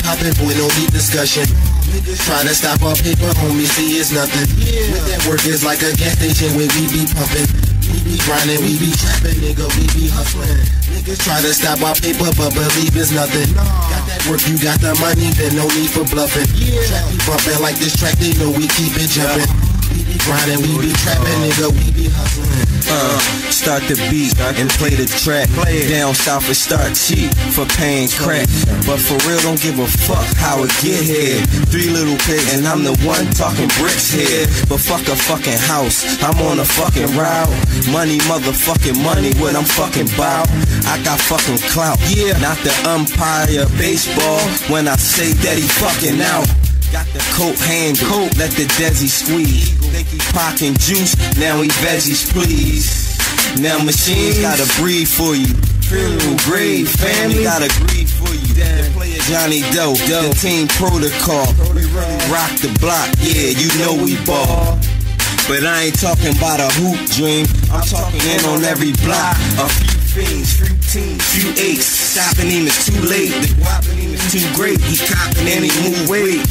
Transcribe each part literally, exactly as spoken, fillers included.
poppin', boy, no need discussion. Niggas try to stop our paper, homie, see it's nothing. Yeah. With that work is like a gas station where we be pumping. We be grinding, we be trapping, nigga, we be hustling. Niggas try to stop our paper, but believe it's nothing. Nah. Got that work, you got the money, then no need for bluffing. Yeah. Track be bumping like this track, they know we keep it jumping. Yeah. We be grinding, we be trapping, nigga, we be hustling. Uh, start the beat and play the track. Down south it start cheap for paying crack, but for real don't give a fuck how it get here. Three little pigs and I'm the one talking bricks here. But fuck a fucking house, I'm on a fucking route. Money, motherfucking money, what I'm fucking bout. I got fucking clout, yeah, not the umpire baseball. When I say that he fucking out. Got the coat handle, let the Desi squeeze. Think he pockin' juice, now he veggies please. Now machines gotta breathe for you. Funeral grave, family gotta grieve for you. The player Johnny Doe, the team Prodoughcall. We rock the block, yeah, you know we ball. But I ain't talking about a hoop dream, I'm talking in on every block. A few fiends, few teams, few aches. Stopping him is too late, the whopping him is too great. He copping and he move weight.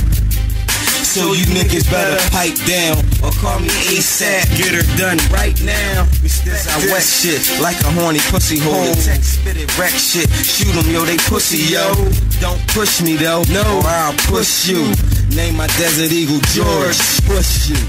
So you niggas better pipe down or call me ASAP. Get her done right now. This I wet shit like a horny pussy hole. Text spit it, wreck shit. Shoot them, yo, they pussy, yo. Don't push me though, no, or I'll push you. Name my Desert Eagle George. Push you.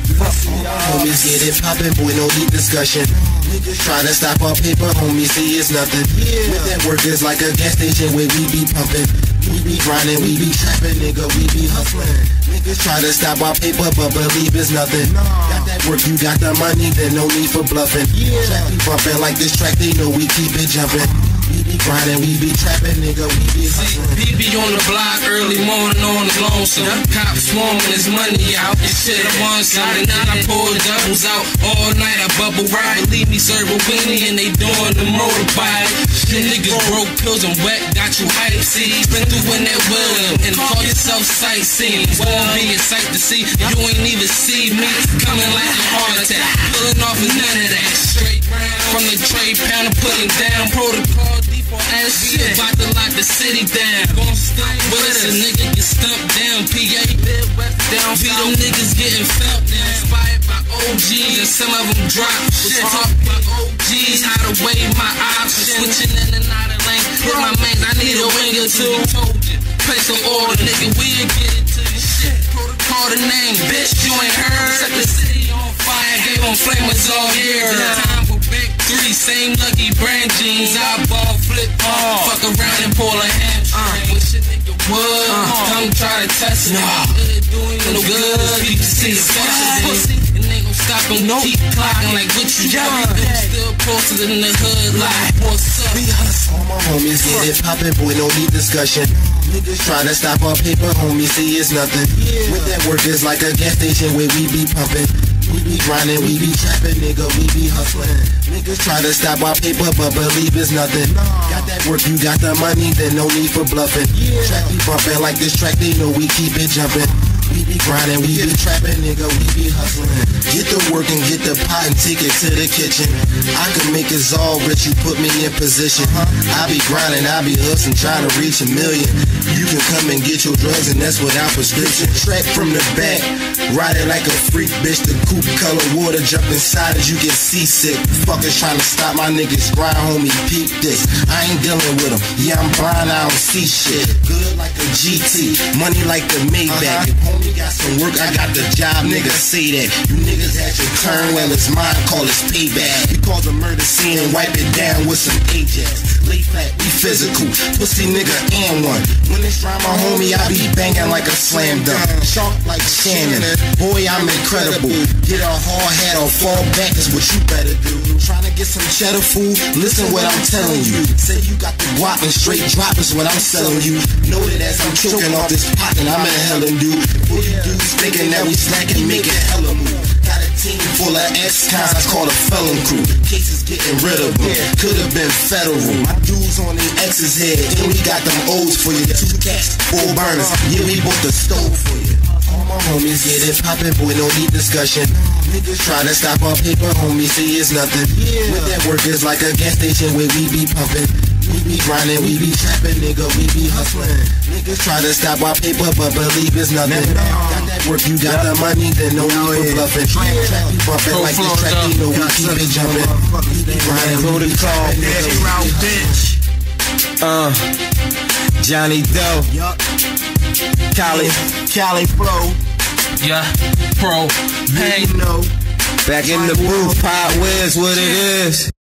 Homies get it poppin', boy, no need discussion. Niggas try to stop our paper, homie, see it's nothing. Yeah. With that work is like a gas station where we be pumping. We be grinding, we be trapping, nigga, we be hustling. Niggas try to stop our paper, but believe it's nothing. Nah. Got that work, you got the money, then no need for bluffing. Yeah. Track be bumping like this track, they know we keep it jumping. We be grinding, we be trapping, nigga, we be hustling. He be on the block early morning on the lonesome. Cops swarming his money out. And shit, I want something. Now I pull doubles out all night. I bubble ride. Believe me, serve a weenie and they doing the motorbike. Shit, niggas broke pills and wet, got you hype. See, been through in that wheel and call yourself sightseeing. It's gonna be a sight to see. You ain't even see me coming like a heart attack. Pulling off is none of that. Straight from the tray pound, putting down Prodoughcall. Ass shit, about to lock the city down. Gon' stump with us, a nigga get stumped down. P A, down, see them niggas getting felt now. Inspired by O Gs, and some of them drop shit. Talk about O Gs, how to weigh my options. Switching in and out of lane. Hit my mains, I need a ring or two. Told you, pay some order, nigga, we'll get it to you. Shit, Prodoughcall the name, bitch, you ain't heard. Set the city on fire, gave on flamers all year. Time for big three, same lucky brand jeans. I ball flip off, fuck around and pull a hamstring. Wish a nigga would, come try to test me. It doing no good, you can see it's pussy. And they gon' stop and keep clocking like what you got. Still posted in the hood like what's up. All my homies get it poppin', boy, no need discussion. Niggas try to stop our paper, homie, see it's nothing. With that work is like a gas station where we be pumping. We be grinding, we be trapping, nigga, we be hustling. Niggas try to stop our paper, but believe it's nothing. Got that work, you got the money, then no need for bluffing. Track be bumping like this track, they know we keep it jumping. We be grinding, we be trapping, nigga, we be hustling. Get the work and get the pot and take it to the kitchen. I can make it all rich, you put me in position. I be grinding, I be hustling, trying to reach a million. You can come and get your drugs and that's without prescription. Track from the back, ride it like a freak, bitch. The coupe color water jump inside as you get seasick. Fuckers trying to stop my niggas grind, homie, peep this. I ain't dealing with them, yeah, I'm blind, I don't see shit. Good like a G T, money like the Maybach. Homie got some work, I got the job, nigga, say that. You niggas had your turn, well it's mine, call it payback. We cause a murder scene and wipe it down with some Ajax. Lay flat, be physical, pussy nigga and one. When it's dry, my homie, I be banging like a slam dunk. Sharp like Shannon, boy, I'm incredible. Get a hard hat or fall back is what you better do. Trying to get some cheddar food, listen what I'm telling you. Say you got the guap and straight drop is what I'm selling you. Know that as I'm choking off this pot and I'm in hell and dude. For you dudes thinking that we slacking, making hella move. Got a team full of ex-cons called a felon crew. Cases getting rid of them, could've been federal. My dudes on the ex's head, and we got them O's for you. Two cats, four burners, yeah, we bought the stove for you. All my homies homies get it poppin', boy, no need discussion. Niggas try to stop our paper, homies see it's nothing. With that work is like a gas station where we be pumping. We be grinding, we be trapping, nigga, we be hustling. Niggas try to stop our paper, but believe it's nothing. Got that work, you got the money, then no need for bluffing. Track be bumping like this track, you know we keep it jumping. We be grinding, Prodoughcall, Dingy Route bitch. Uh, Johnny Doe. Yup. Cali. Cali Pro. Yeah, Pro, You Pain. know. Back in the booth, Pot Wiz, what it is.